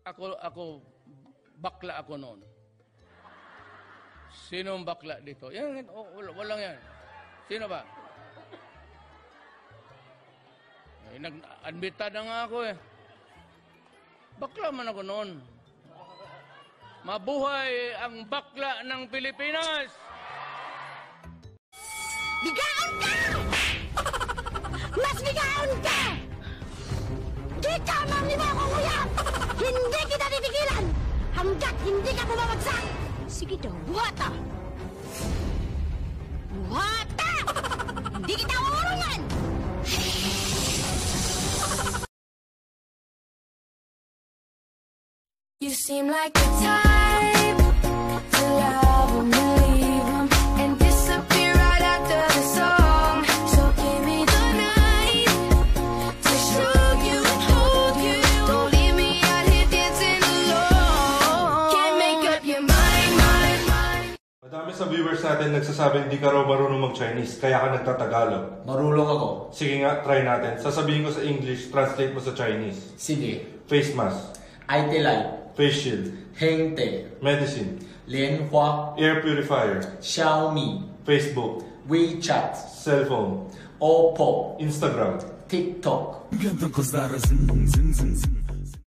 bakla ako noon. Sinong bakla dito? Yan, walang yan. Sino ba? Nag-admita na nga ako eh. Bakla man ako noon. Mabuhay ang bakla ng Pilipinas! Bigaon ka! Mas bigaon ka! Di ka mamlima akong uyab! Hindi kita titigilan! Hanggat hindi ka bumabagsak! Sige daw, buhata! Buhata! Hindi kita uurungan! You seem like the type to love them, believe them, and disappear right after the song. So give me the night to show you and hold you. Don't leave me out here dancing alone. Can't make up your mind. Madami sa viewers natin nagsasabing di ka raw marunong mag-Chinese, kaya ka nagtatagalog. Marunong ako. Sige nga, try natin. Sasabihin ko sa English, translate mo sa Chinese. Sige. Face mask. IT light. Face shield. Hengte. Medicine. 莲花. Air purifier. Xiaomi. Facebook. WeChat. Cellphone. Oppo. Instagram. TikTok. Gandang kızlara zın zın zın zın.